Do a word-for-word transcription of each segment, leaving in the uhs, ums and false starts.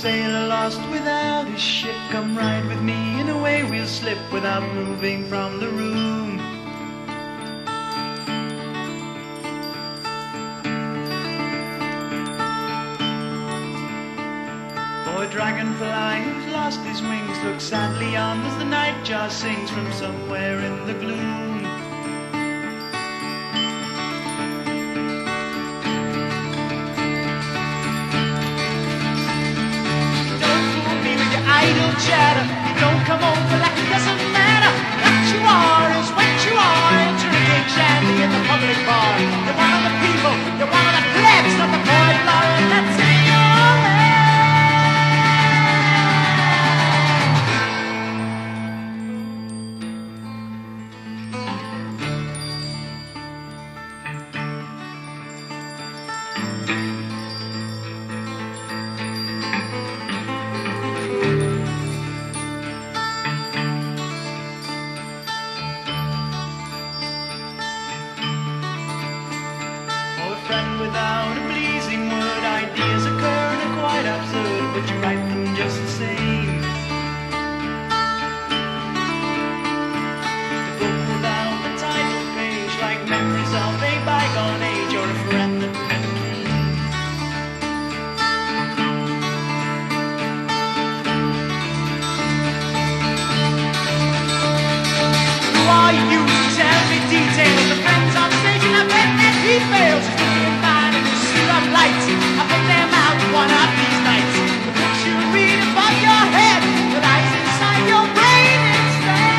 sailor lost without his ship. Come ride with me and away we'll slip without moving from the room. For a dragonfly who's lost his wings looks sadly on as the nightjar sings from somewhere in the gloom. Idle chatter, you don't come over like it doesn't matter. What you are is what you are. You're drinking shandy in the public bar. You're one of the people, you're one of the plebs, not the boy lawyer that's in your head. Without a pleasing word, ideas occur and are quite absurd, but you write them just the same. A book without the title page, like memories of a bygone age or a friend that never came. Who are you to tell me details? The friends on stage and I bet that he fails. Lights, I'll put them out one of these nights. The books you read above your head, the lights inside your brain instead.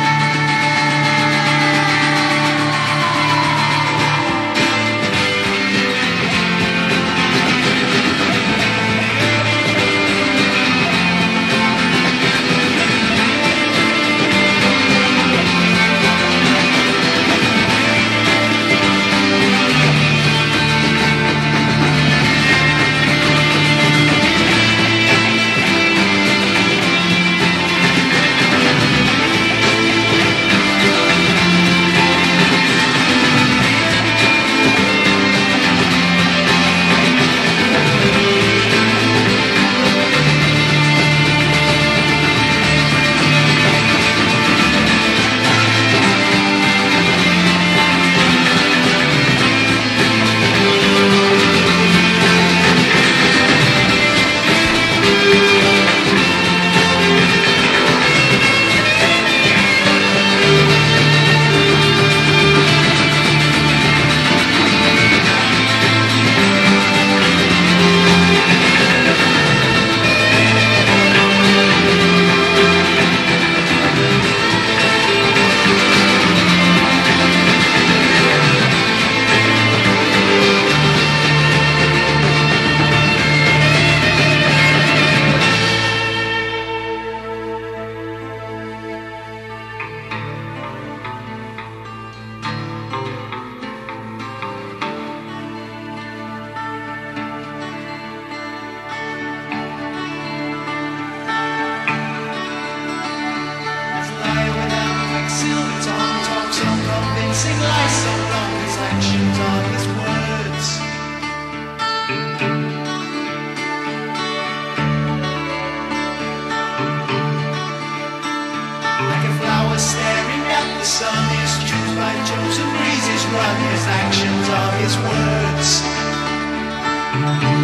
Convincing lies so long his actions are his words. Like a flower staring at the sun, is used by chosen breezes run. His actions are his words.